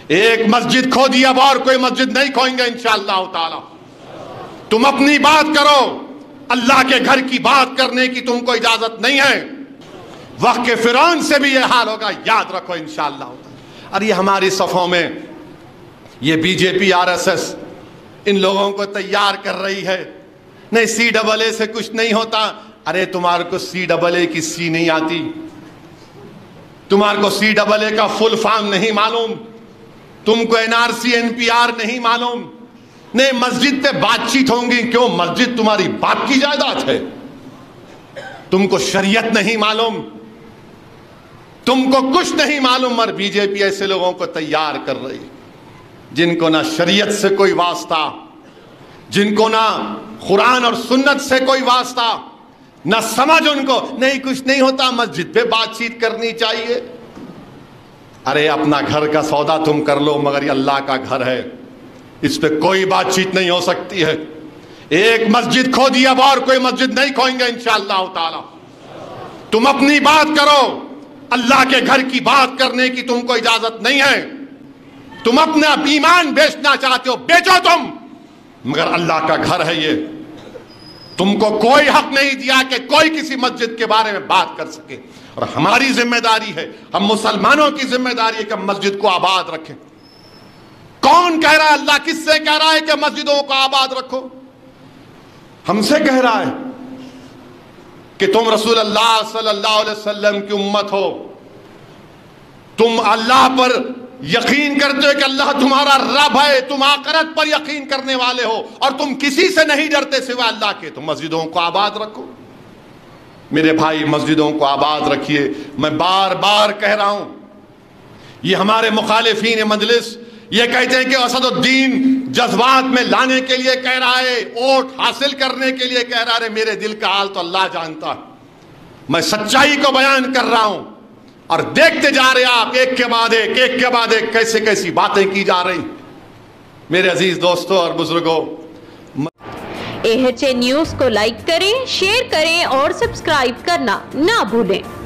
ایک مسجد کھو دی، اب اور کوئی مسجد نہیں کھوئیں گے انشاءاللہ تعالی۔ تم اپنی بات کرو، اللہ کے گھر کی بات کرنے کی تم کو اجازت نہیں ہے۔ وقت کے فرعون سے بھی یہ حال ہوگا، یاد رکھو انشاءاللہ تعالی۔ اور یہ ہماری صفوں میں یہ B J P R S S ان لوگوں کو تیار کر رہی ہے، نہیں سی ڈبل اے سے کچھ نہیں ہوتا۔ ارے تمہارے کو سی ڈبل اے کی سی نہیں آتی، تمہارے کو سی ڈبل اے کا فل فارم نہیں معلوم، تم کو N R C N P R نہیں معلوم۔ نہیں مسجد پہ بات چیت ہوں گی، کیوں؟ مسجد تمہاری باپ کی جائیداد ہے۔ تم کو شریعت نہیں معلوم، تم کو کچھ نہیں معلوم، اور بی جے پی ایسے لوگوں کو تیار کر رہی جن کو نہ شریعت سے کوئی واسطہ، جن کو نہ قرآن اور سنت سے کوئی واسطہ، نہ سمجھ ان کو، نہیں کچھ نہیں ہوتا، مسجد پہ بات چیت کرنی چاہیے۔ ارے اپنا گھر کا سودا تم کر لو، مگر یہ اللہ کا گھر ہے، اس پہ کوئی بات چیت نہیں ہو سکتی ہے۔ ایک مسجد کھو دی، اب اور کوئی مسجد نہیں کھوئیں گے انشاءاللہ تعالی۔ تم اپنی بات کرو، اللہ کے گھر کی بات کرنے کی تم کو اجازت نہیں ہے۔ تم اپنا ایمان بیچنا چاہتے ہو، بیچو تم، مگر اللہ کا گھر ہے یہ۔ تم کو کوئی حق نہیں دیا کہ کوئی کسی مسجد کے بارے میں بات کر سکے، اور ہماری ذمہ داری ہے، ہم مسلمانوں کی ذمہ داری ہے کہ ہم مسجد کو آباد رکھیں۔ کون کہہ رہا ہے؟ اللہ کس سے کہہ رہا ہے کہ مسجدوں کو آباد رکھو؟ ہم سے کہہ رہا ہے کہ تم رسول اللہ صلی اللہ علیہ وسلم کی امت ہو، تم اللہ پر یقین کرتے ہو کہ اللہ تمہارا رب ہے، تم آخرت پر یقین کرنے والے ہو، اور تم کسی سے نہیں ڈرتے سوائے اللہ کے، تو مسجدوں کو آباد رکھو۔ میرے بھائی مسجدوں کو آباد رکھیے۔ میں بار بار کہہ رہا ہوں، یہ ہمارے مخالفین مجلس یہ کہتے ہیں کہ اسد الدین جذبات میں لانے کے لیے کہہ رہا ہے، ووٹ حاصل کرنے کے لیے کہہ رہا ہے۔ میرے دل کا حال تو اللہ جانتا ہے، میں سچائی کو بیان کر رہا ہوں، اور دیکھتے جا رہے آپ ایک کے بعد ایک کیسے کیسی باتیں کی جا رہی۔ میرے عزیز دوستوں اور بزرگوں، AHA نیوز کو لائک کریں، شیئر کریں اور سبسکرائب کرنا نہ بھولیں۔